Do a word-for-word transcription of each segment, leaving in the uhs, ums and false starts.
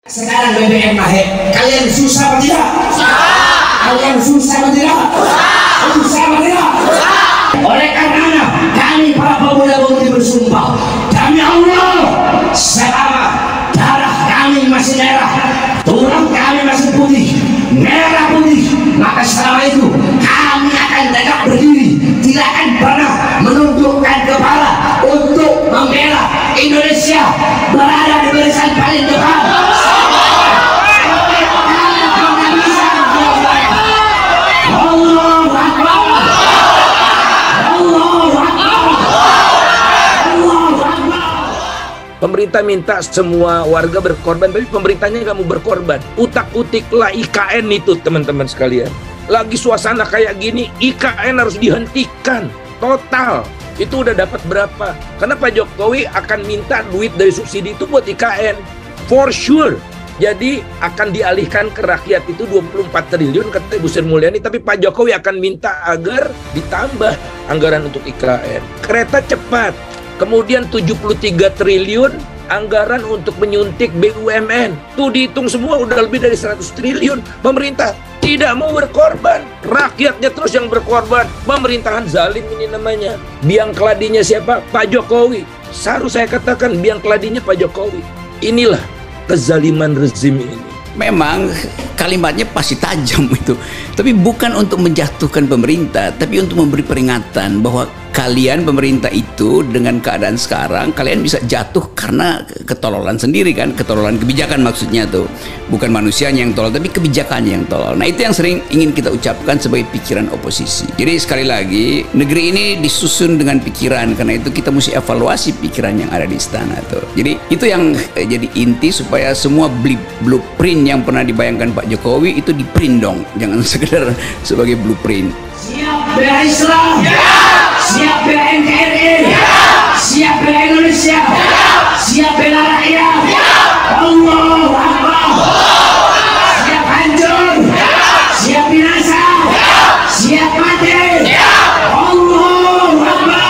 Sekarang B B M naik, kalian susah apa tidak? Kalian susah apa tidak? Susah apa tidak? Oleh karena kami para pemuda-pemudi bersumpah, demi Allah, selama darah kami masih merah, tulang kami masih putih, merah putih, maka selama itu kami akan tegak berdiri, tidak akan pernah menundukkan kepala untuk membela Indonesia berada di barisan paling depan. Pemerintah minta semua warga berkorban, tapi pemerintahnya nggak mau berkorban. Utak-utiklah I K N itu, teman-teman sekalian. Lagi suasana kayak gini, I K N harus dihentikan total. Itu udah dapat berapa? Karena Pak Jokowi akan minta duit dari subsidi itu buat I K N, for sure. Jadi akan dialihkan ke rakyat itu dua puluh empat triliun kata Ibu Sri Mulyani, tapi Pak Jokowi akan minta agar ditambah anggaran untuk I K N. Kereta cepat. Kemudian tujuh puluh tiga triliun anggaran untuk menyuntik B U M N. Tuh dihitung semua udah lebih dari seratus triliun. Pemerintah tidak mau berkorban. Rakyatnya terus yang berkorban. Pemerintahan zalim ini namanya. Biang keladinya siapa? Pak Jokowi. Seharusnya saya katakan biang keladinya Pak Jokowi. Inilah kezaliman rezim ini. Memang kalimatnya pasti tajam itu. Tapi bukan untuk menjatuhkan pemerintah, tapi untuk memberi peringatan bahwa kalian pemerintah itu dengan keadaan sekarang kalian bisa jatuh karena ketololan sendiri kan, ketololan kebijakan maksudnya tuh. Bukan manusianya yang tolol tapi kebijakannya yang tolol. Nah, itu yang sering ingin kita ucapkan sebagai pikiran oposisi. Jadi sekali lagi, negeri ini disusun dengan pikiran, karena itu kita mesti evaluasi pikiran yang ada di istana tuh. Jadi itu yang eh, jadi inti supaya semua blueprint yang pernah dibayangkan Pak Jokowi itu di print dong, jangan sekedar sebagai blueprint. Siap bela Islam, ya. Siap bela N K R I, ya. Siap bela Indonesia, ya. Siap bela rakyat, ya. Allahu Akbar, siap hancur, ya. Siap binasa, ya. Siap mati, ya. Allahu Akbar.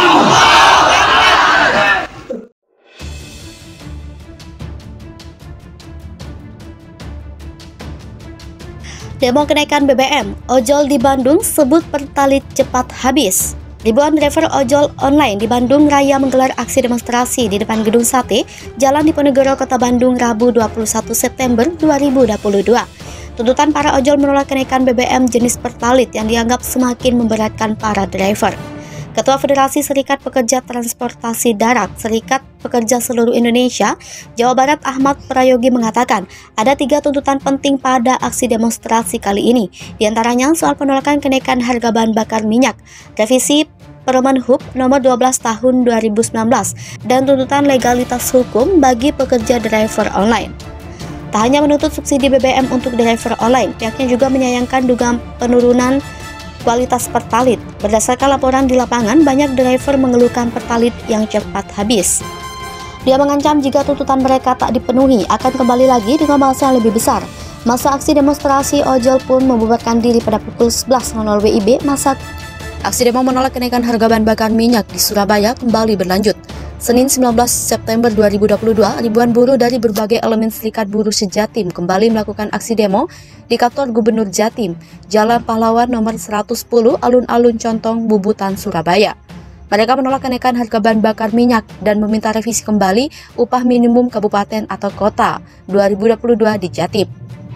Demo kenaikan B B M, ojol di Bandung sebut pertalit cepat habis. Ribuan driver ojol online di Bandung Raya menggelar aksi demonstrasi di depan Gedung Sate, Jalan Diponegoro, Kota Bandung, Rabu dua puluh satu September dua ribu dua puluh dua. Tuntutan para ojol menolak kenaikan B B M jenis pertalit yang dianggap semakin memberatkan para driver. Ketua Federasi Serikat Pekerja Transportasi Darat, Serikat Pekerja Seluruh Indonesia, Jawa Barat Ahmad Prayogi mengatakan ada tiga tuntutan penting pada aksi demonstrasi kali ini. Di antaranya soal penolakan kenaikan harga bahan bakar minyak, revisi Permen Hub nomor dua belas tahun dua ribu sembilan belas, dan tuntutan legalitas hukum bagi pekerja driver online. Tak hanya menuntut subsidi B B M untuk driver online, pihaknya juga menyayangkan dugaan penurunan kualitas pertalit. Berdasarkan laporan di lapangan, banyak driver mengeluhkan pertalit yang cepat habis. Dia mengancam jika tuntutan mereka tak dipenuhi akan kembali lagi dengan massa yang lebih besar. Masa aksi demonstrasi ojol pun membubarkan diri pada pukul sebelas W I B. Masa aksi demo menolak kenaikan harga bahan bakar minyak di Surabaya kembali berlanjut. Senin sembilan belas September dua ribu dua puluh dua, ribuan buruh dari berbagai elemen Serikat Buruh Sejatim kembali melakukan aksi demo di kantor Gubernur Jatim, Jalan Pahlawan nomor seratus sepuluh, Alun-Alun Contong, Bubutan, Surabaya. Mereka menolak kenaikan harga bahan bakar minyak dan meminta revisi kembali upah minimum kabupaten atau kota dua ribu dua puluh dua di Jatim.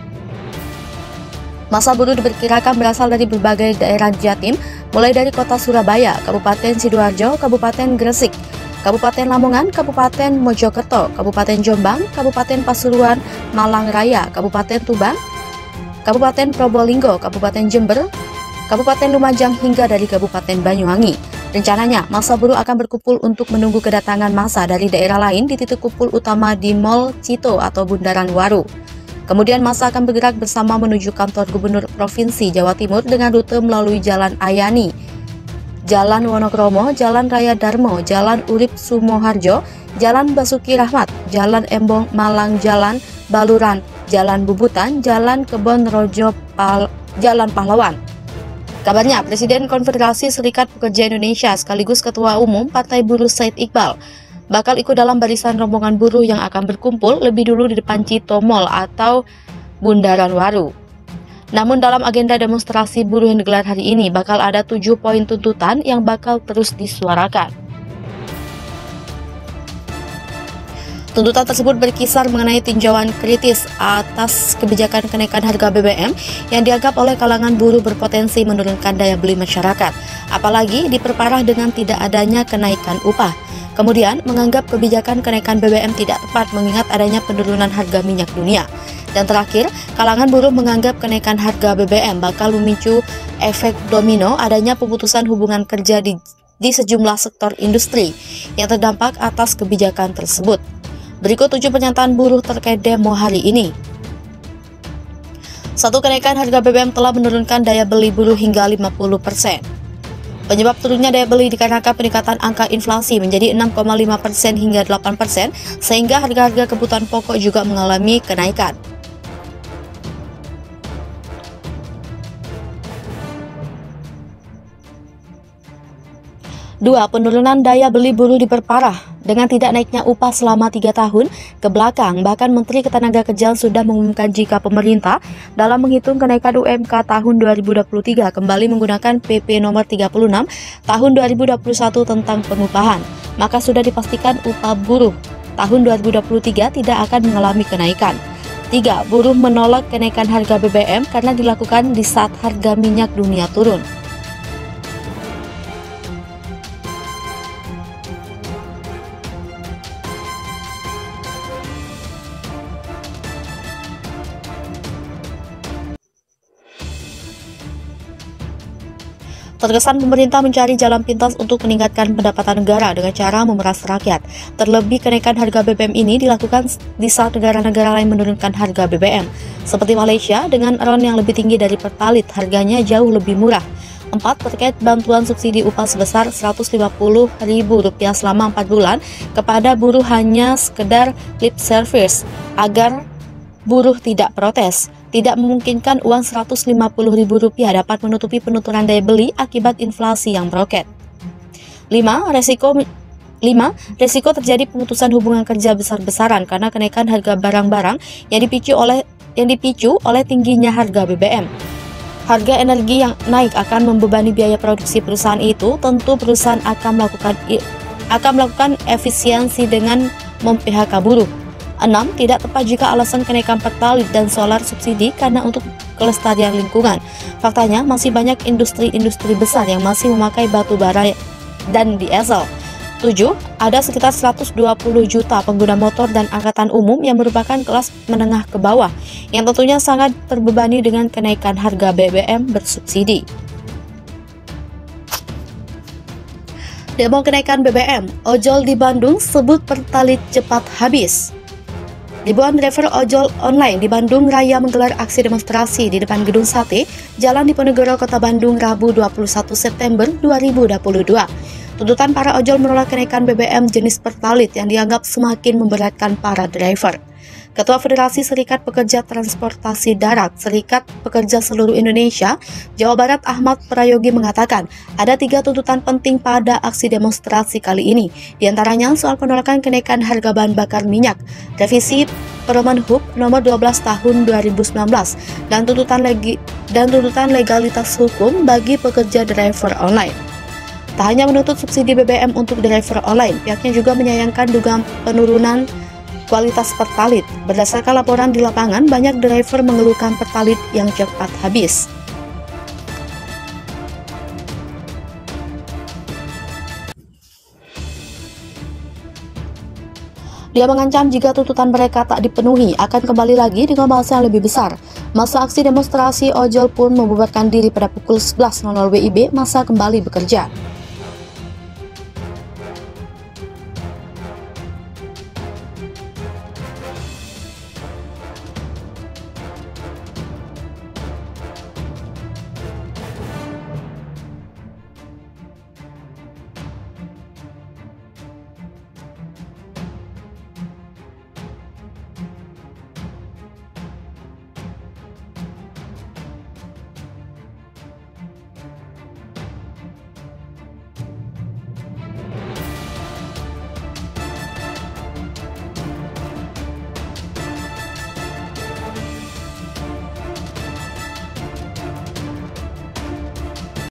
Massa buruh diperkirakan berasal dari berbagai daerah Jatim, mulai dari kota Surabaya, Kabupaten Sidoarjo, Kabupaten Gresik, Kabupaten Lamongan, Kabupaten Mojokerto, Kabupaten Jombang, Kabupaten Pasuruan, Malang Raya, Kabupaten Tuban, Kabupaten Probolinggo, Kabupaten Jember, Kabupaten Lumajang, hingga dari Kabupaten Banyuwangi. Rencananya, massa buruh akan berkumpul untuk menunggu kedatangan massa dari daerah lain di titik kumpul utama di Mall Cito atau Bundaran Waru. Kemudian massa akan bergerak bersama menuju kantor Gubernur Provinsi Jawa Timur dengan rute melalui Jalan Ayani, Jalan Wonokromo, Jalan Raya Darmo, Jalan Urip Sumoharjo, Jalan Basuki Rahmat, Jalan Embong Malang, Jalan Baluran, Jalan Bubutan, Jalan Kebon Rojo, Pal Jalan Pahlawan. Kabarnya, Presiden Konfederasi Serikat Pekerja Indonesia sekaligus Ketua Umum Partai Buruh Said Iqbal bakal ikut dalam barisan rombongan buruh yang akan berkumpul lebih dulu di depan Cito Mall atau Bundaran Waru. Namun dalam agenda demonstrasi buruh yang digelar hari ini bakal ada tujuh poin tuntutan yang bakal terus disuarakan. Tuntutan tersebut berkisar mengenai tinjauan kritis atas kebijakan kenaikan harga B B M yang dianggap oleh kalangan buruh berpotensi menurunkan daya beli masyarakat, apalagi diperparah dengan tidak adanya kenaikan upah. Kemudian menganggap kebijakan kenaikan B B M tidak tepat mengingat adanya penurunan harga minyak dunia. Dan terakhir, kalangan buruh menganggap kenaikan harga B B M bakal memicu efek domino adanya pemutusan hubungan kerja di, di sejumlah sektor industri yang terdampak atas kebijakan tersebut. Berikut tujuh pernyataan buruh terkait demo hari ini. Satu, kenaikan harga B B M telah menurunkan daya beli buruh hingga lima puluh persen. Penyebab turunnya daya beli dikarenakan peningkatan angka inflasi menjadi enam koma lima persen hingga delapan persen, sehingga harga-harga kebutuhan pokok juga mengalami kenaikan. Dua, penurunan daya beli buruh diperparah dengan tidak naiknya upah selama tiga tahun ke belakang. Bahkan Menteri Ketenagakerjaan sudah mengumumkan jika pemerintah dalam menghitung kenaikan U M K tahun dua ribu dua puluh tiga kembali menggunakan P P nomor tiga puluh enam tahun dua ribu dua puluh satu tentang pengupahan, maka sudah dipastikan upah buruh tahun dua ribu dua puluh tiga tidak akan mengalami kenaikan. Tiga, buruh menolak kenaikan harga B B M karena dilakukan di saat harga minyak dunia turun. Terkesan pemerintah mencari jalan pintas untuk meningkatkan pendapatan negara dengan cara memeras rakyat. Terlebih kenaikan harga B B M ini dilakukan di saat negara-negara lain menurunkan harga B B M. Seperti Malaysia dengan R O N yang lebih tinggi dari Pertalit, harganya jauh lebih murah. Empat, terkait bantuan subsidi upah sebesar seratus lima puluh ribu rupiah selama empat bulan kepada buruh hanya sekedar lip service agar buruh tidak protes. Tidak memungkinkan uang seratus lima puluh ribu rupiah dapat menutupi penurunan daya beli akibat inflasi yang meroket. Lima, resiko lima, resiko terjadi pemutusan hubungan kerja besar-besaran karena kenaikan harga barang-barang yang dipicu oleh yang dipicu oleh tingginya harga B B M. Harga energi yang naik akan membebani biaya produksi perusahaan itu, tentu perusahaan akan melakukan akan melakukan efisiensi dengan mem-P H K buruh. Enam, tidak tepat jika alasan kenaikan Pertalit dan solar subsidi karena untuk kelestarian lingkungan. Faktanya masih banyak industri-industri besar yang masih memakai batu bara dan diesel. Tujuh, ada sekitar seratus dua puluh juta pengguna motor dan angkutan umum yang merupakan kelas menengah ke bawah yang tentunya sangat terbebani dengan kenaikan harga B B M bersubsidi. Demo kenaikan B B M, ojol di Bandung sebut Pertalit cepat habis. Ribuan driver ojol online di Bandung Raya menggelar aksi demonstrasi di depan Gedung Sate, Jalan Diponegoro, Kota Bandung, Rabu dua puluh satu September dua ribu dua puluh dua. Tuntutan para ojol menolak kenaikan B B M jenis Pertalit yang dianggap semakin memberatkan para driver. Ketua Federasi Serikat Pekerja Transportasi Darat, Serikat Pekerja Seluruh Indonesia, Jawa Barat Ahmad Prayogi mengatakan ada tiga tuntutan penting pada aksi demonstrasi kali ini, diantaranya soal penolakan kenaikan harga bahan bakar minyak, revisi Permen Hub nomor dua belas tahun dua ribu sembilan belas, dan tuntutan legi dan tuntutan legalitas hukum bagi pekerja driver online. Tak hanya menuntut subsidi B B M untuk driver online, pihaknya juga menyayangkan dugaan penurunan kualitas Pertalit. Berdasarkan laporan di lapangan, banyak driver mengeluhkan Pertalit yang cepat habis. Dia mengancam jika tuntutan mereka tak dipenuhi, akan kembali lagi dengan masa yang lebih besar. Masa aksi demonstrasi ojol pun membubarkan diri pada pukul sebelas W I B, masa kembali bekerja.